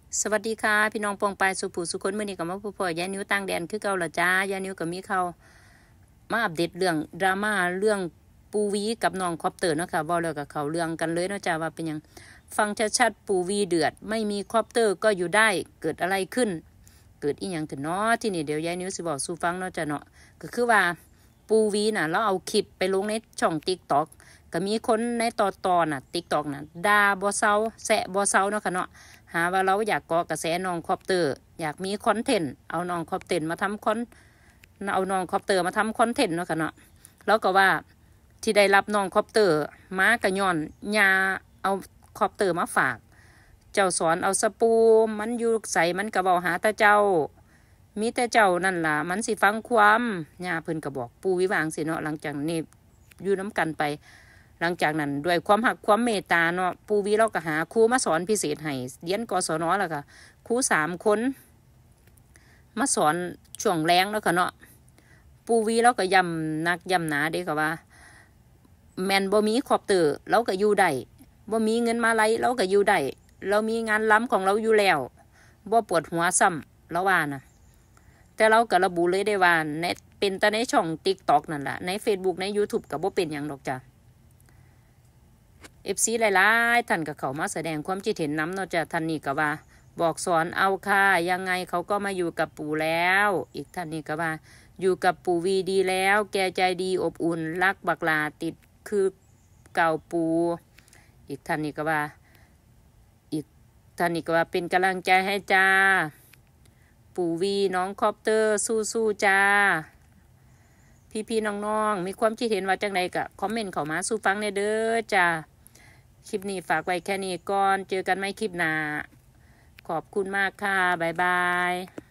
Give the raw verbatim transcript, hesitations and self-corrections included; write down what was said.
สวัสดีค่ะพี่น้องปองปายสุภูสุคนเมื่อนี้ก็มาพูดพ่อยายนิ้วตั้งแดนคือเก่าละจ้ายายนิ้วก็มีเขามาอัปเดตเรื่องดราม่าเรื่องปูวีกับน้องคอปเตอร์เนาะค่ะบอกแล้วกับเขาเรื่องกันเลยเนาะจ้าว่าเป็นยังฟังชัดๆปูวีเดือดไม่มีคอปเตอร์ก็อยู่ได้เกิดอะไรขึ้น เกิดอีหยังขึ้นเนาะที่นี่เดี๋ยวยายนิ้วสิบอกสู่ฟังเนาะจ้าเนาะก็คือว่าปูวีน่ะเราเอาคลิปไปลงในช่อง TikTok ก็มีคนในตอนตอนน่ะ TikTok น่ะด่าบ่เซาแซะบ่เซาเนาะค่ะเนาะหาว่าเราอยากเกาะกระแสน้องคอปเตอร์อยากมีคอนเทนต์เอาน้องคอปเตอร์มาทำคอนเอาน้องคอปเตอร์มาทำคอนเทนต์เนาะค่ะเนาะแล้วก็ว่าที่ได้รับน้องคอปเตอร์มากระย้อนยาเอาคอปเตอร์มาฝาก เจ้าสอนเอาสปูมันอยู่ใส่มันกระเบาหาแต่เจ้า มีแต่เจ้านั่นล่ะมันสิฟังความย่าเพิ่นก็บอกปูวิวางสิเนาะหลังจากนี้อยู่น้ำกันไป หลังจากนั้นด้วยความหักความเมตตาเนาะปูวิเราก็หาครูมาสอนพิเศษให้เรียนกศนแล้วก็ครูสามคนมาสอนช่วงแรงแล้วก็เนาะปูวิเราก็ย้ำนักย้ำหนาเด้ก็ว่าแมนบ่มีครอบเตอร์เราก็อยู่ได้บ่มีเงินมาไล่เราก็อยู่ได้เรามีงานล้ำของเราอยู่แล้วบ่ปวดหัวซ้ำแล้วว่านะแต่เราก็ระบุเลยได้ว่าในเป็นแต่ในช่อง TikTok นั่นแหละใน Facebook ใน YouTube ก็บ่เป็นหยังดอกจ้ะ เอฟ ซี หลายๆท่านก็เข้ามาแสดงความคิดเห็นนำเนาะจ้ะท่านนี้ก็ว่าบอกสอนเอาค่ะยังไงเขาก็มาอยู่กับปู่แล้ว อีกท่านนี้ก็ว่าอยู่กับปู่วีดีแล้วแกใจดีอบอุ่นรักบักลาติดคือเก่าปู่อีกท่านนี้ก็ว่าอีกท่านนี้ก็ว่าเป็นกำลังใจให้จ้าปู่วีน้องคอปเตอร์สู้ๆจ้าพี่ๆน้องๆมีความคิดเห็นว่าจังไดก็คอมเมนต์เข้ามาสู่ฟังในเด้อจ้าคลิปนี้ฝากไว้แค่นี้ก่อนเจอกันไม่คลิปหน้าขอบคุณมากค่ะบ๊ายบาย